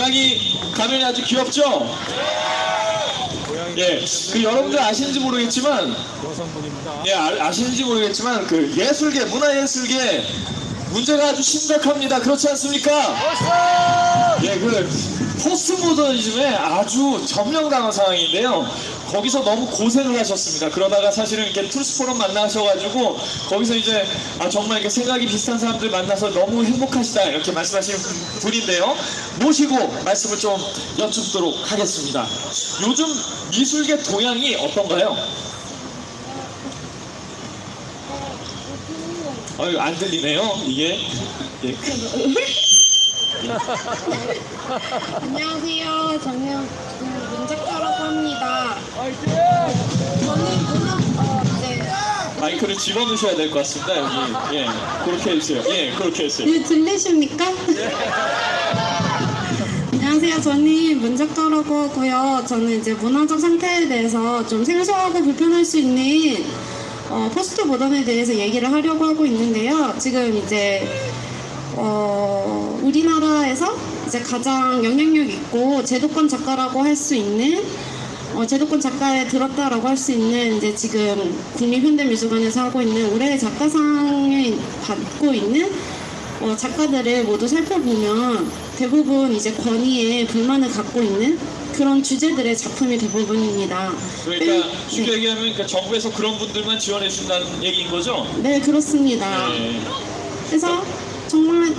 가면이 아주 귀엽죠? 예, 그 여러분들 아시는지 모르겠지만, 예, 아시는지 모르겠지만 그 예술계, 문화예술계 문제가 아주 심각합니다. 그렇지 않습니까? 예, 그 포스트 모더니즘에 아주 점령당한 상황인데요. 거기서 너무 고생을 하셨습니다. 그러다가 사실은 이렇게 투스포럼 만나셔가지고 거기서 이제 정말 이렇게 생각이 비슷한 사람들 만나서 너무 행복하시다 이렇게 말씀하시는 분인데요. 모시고 말씀을 좀 여쭙도록 하겠습니다. 요즘 미술계 동향이 어떤가요? 안 들리네요, 이게. 예. 안녕하세요. 저는 문작가라고 합니다. 저는 이제 마이크를 집어넣으셔야 될 것 같습니다, 여기. 예, 그렇게 해주세요. 예, 그렇게 해주세요. 네, 들리십니까? 안녕하세요. 저는 문작가라고 하고요. 저는 이제 문화적 상태에 대해서 좀 생소하고 불편할 수 있는 포스트 모던에 대해서 얘기를 하려고 하고 있는데요. 지금 이제 우리나라에서 이제 가장 영향력 있고 제도권 작가라고 할 수 있는 제도권 작가에 들었다라고 할 수 있는 이제 지금 국립현대미술관에서 하고 있는 올해의 작가상을 받고 있는 작가들을 모두 살펴보면 대부분 이제 권위에 불만을 갖고 있는 그런 주제들의 작품이 대부분입니다. 그러니까 쉽게 얘기하면 그러니까 정부에서 그런 분들만 지원해 준다는 얘기인 거죠? 네, 그렇습니다. 네. 그래서 정말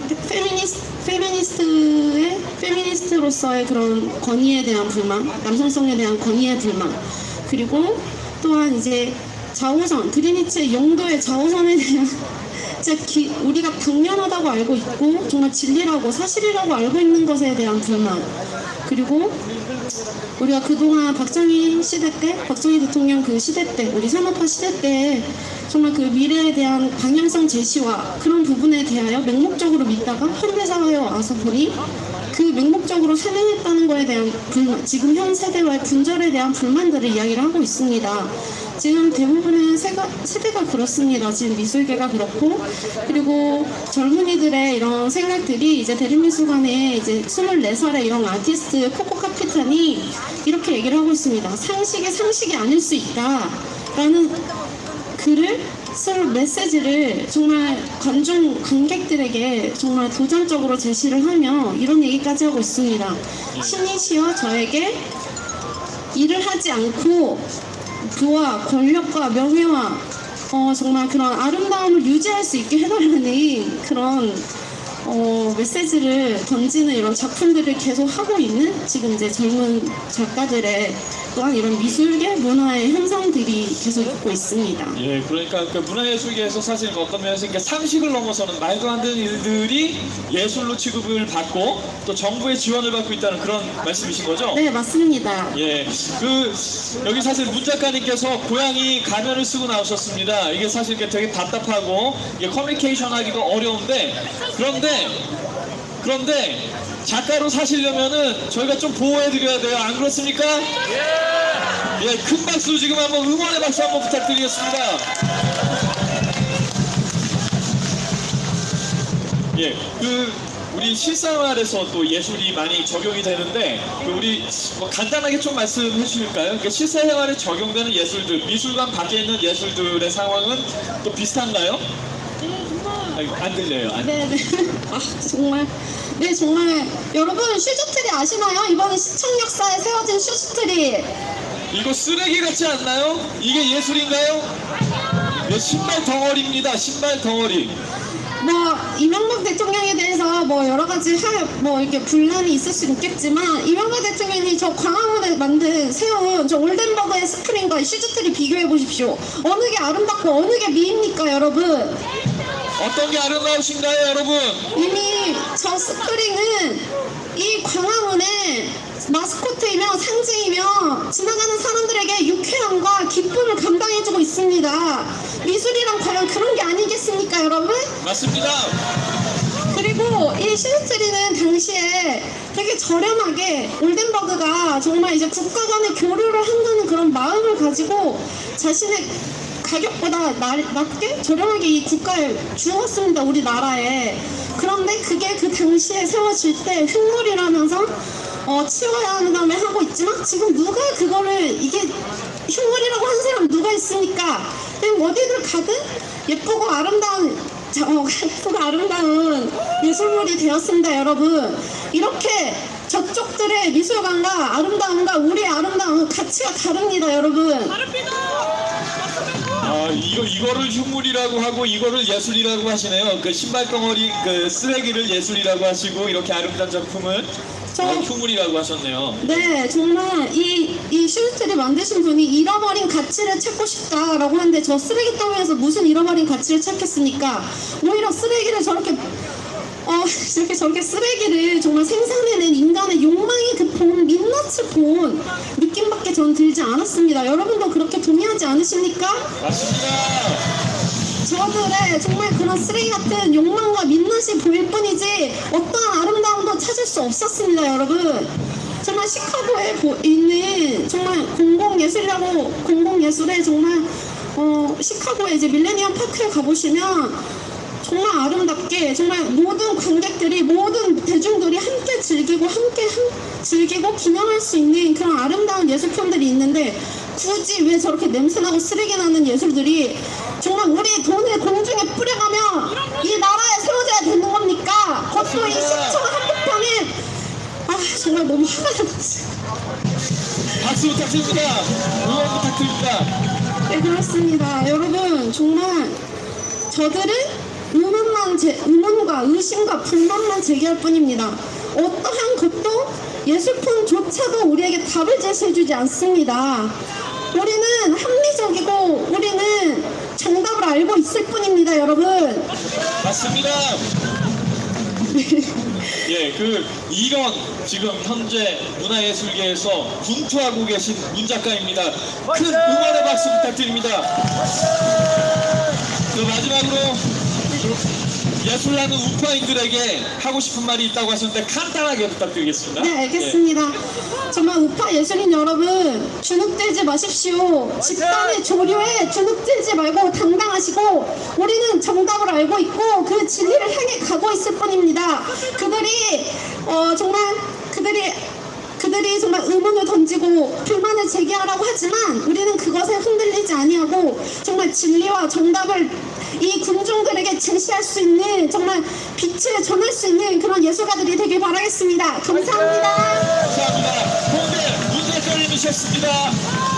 페미니스트로서의 그런 권위에 대한 불만, 남성성에 대한 권위의 불만, 그리고 또한 이제 자오선, 그리니치의 용도의 자오선에 대한 우리가 당연하다고 알고 있고 정말 진리라고 사실이라고 알고 있는 것에 대한 불만, 그리고 우리가 그동안 박정희 시대 때, 박정희 대통령 그 시대 때, 우리 산업화 시대 때 정말 그 미래에 대한 방향성 제시와 그런 부분에 대하여 맹목적으로 믿다가 현대사회에 와서 보니 그 맹목적으로 실행했다는 거에 대한 불만, 지금 현 세대와의 분절에 대한 불만들을 이야기를 하고 있습니다. 지금 대부분의 세대가 그렇습니다. 지금 미술계가 그렇고, 그리고 젊은이들의 이런 생각들이 이제 대립미술관에 이제 24살의 이런 아티스트 코코 카피탄이 이렇게 얘기를 하고 있습니다. 상식이 아닐 수 있다 라는 글을 서로 메시지를 정말 관객들에게 정말 도전적으로 제시를 하며 이런 얘기까지 하고 있습니다. 신이시여 저에게 일을 하지 않고 부와 권력과 명예와 정말 그런 아름다움을 유지할 수 있게 해달라는 그런 메시지를 던지는 이런 작품들을 계속 하고 있는 지금 이제 젊은 작가들의 또한 이런 미술계 문화의 현상들이 계속 있고 있습니다. 예, 그러니까 그 문화예술계에서 사실 어떤 면에서 상식을 넘어서는 말도 안 되는 일들이 예술로 취급을 받고 또 정부의 지원을 받고 있다는 그런 말씀이신 거죠? 네, 맞습니다. 예, 여기 사실 문 작가님께서 고양이 가면을 쓰고 나오셨습니다. 이게 사실 되게 답답하고 이게 커뮤니케이션 하기도 어려운데 그런데 작가로 사시려면은 저희가 좀 보호해드려야 돼요. 안 그렇습니까? 예, 큰 박수 지금 한번 응원의 박수 한번 부탁드리겠습니다. 예, 우리 실생활에서 또 예술이 많이 적용이 되는데 우리 간단하게 좀 말씀해 주실까요? 그러니까 실생활에 적용되는 예술들, 미술관 밖에 있는 예술들의 상황은 또 비슷한가요? 안 들려요. 네네. 정말. 네, 정말. 여러분, 슈즈트리 아시나요? 이번에 시청 역사에 세워진 슈즈트리. 이거 쓰레기 같지 않나요? 이게 예술인가요? 네, 신발 덩어리입니다. 신발 덩어리. 이명박 대통령에 대해서 여러 가지 이렇게 분란이 있을 수 있겠지만, 이명박 대통령이 저 광화문에 세운 저 올덴버그의 스크린과 슈즈트리 비교해 보십시오. 어느 게 아름답고 어느 게 미입니까, 여러분? 어떤 게 아름다우신가요, 여러분? 이미 저 스크린은 이 광화문의 마스코트이며 상징이며 지나가는 사람들에게 유쾌함과 기쁨을 감당해주고 있습니다. 미술이란 과연 그런 게 아니겠습니까, 여러분? 맞습니다. 그리고 이 슈즈트리는 당시에 되게 저렴하게 올덴버그가 정말 이제 국가 간의 교류를 한다는 그런 마음을 가지고 자신의 가격보다 낮게 저렴하게 이 국가에 주었습니다. 우리나라에. 그런데 그게 그 당시에 세워질 때 흉물이라면서 치워야 하는 다음에 하고 있지만 지금 누가 그거를 이게 흉물이라고 한 사람 누가 있습니까? 그냥 어디를 가든 예쁘고 아름다운 예쁘고 아름다운 예술물이 되었습니다. 여러분, 이렇게 저쪽들의 미술관과 아름다움과 우리의 아름다움은 가치가 다릅니다. 여러분. 아, 이거를 흉물이라고 하고 이거를 예술이라고 하시네요. 그 신발덩어리 그 쓰레기를 예술이라고 하시고 이렇게 아름다운 작품을 흉물이라고 하셨네요. 네, 정말 이 슈트를 만드신 분이 잃어버린 가치를 찾고 싶다라고 하는데 저 쓰레기 더미에서 무슨 잃어버린 가치를 찾겠습니까? 오히려 쓰레기를 저렇게 저렇게 쓰레기를 정말 생산해낸 인간의 욕망이 그 본 민낯을 본 느낌밖에 전 들지 않았습니다. 여러분도 그렇게 동의하지 않으십니까? 맞습니다. 저들의 정말 그런 쓰레기 같은 욕망과 민낯이 보일 뿐이지 어떠한 아름다움도 찾을 수 없었습니다. 여러분, 정말 시카고에 있는 정말 공공예술의 정말 시카고에 이제 밀레니엄 파크에 가보시면 정말 아름답게 정말 모든 관객들이 모든 대중들이 함께 즐기고 기념할 수 있는 그런 아름다운 예술품들이 있는데 굳이 왜 저렇게 냄새나고 쓰레기 나는 예술들이 정말 우리 돈을 공중에 뿌려가며 이 나라에 세워져야 되는 겁니까? 그것도 이 시청 한복판에 정말 너무 화가 났어요. 박수 부탁드립니다. 응원 부탁드립니다. 네, 그렇습니다. 여러분, 정말 저들은 의문과 의심과 불만만 제기할 뿐입니다. 어떠한 것도 예술품조차도 우리에게 답을 제시해주지 않습니다. 우리는 합리적이고 우리는 정답을 알고 있을 뿐입니다. 여러분. 맞습니다. 예, 이런 지금 현재 문화예술계에서 분투하고 계신 문 작가입니다. 큰 응원의 박수 부탁드립니다. 마지막으로 예술하는 우파인들에게 하고 싶은 말이 있다고 하셨는데 간단하게 부탁드리겠습니다. 네, 알겠습니다. 정말 우파 예술인 여러분, 주눅들지 마십시오. 집단의 조류에 주눅들지 말고 당당하시고 우리는 정답을 알고 있고 그 진리를 향해 가고 있을 뿐입니다. 그들이 정말 의문을 던지고 불만을 제기하라고 하지만 우리는 그것에 흔들리지 아니하고 정말 진리와 정답을 이 군중들에게 제시할 수 있는 정말 빛을 전할 수 있는 그런 예술가들이 되길 바라겠습니다. 감사합니다. 감사합니다. 홍대 문예철님이셨습니다.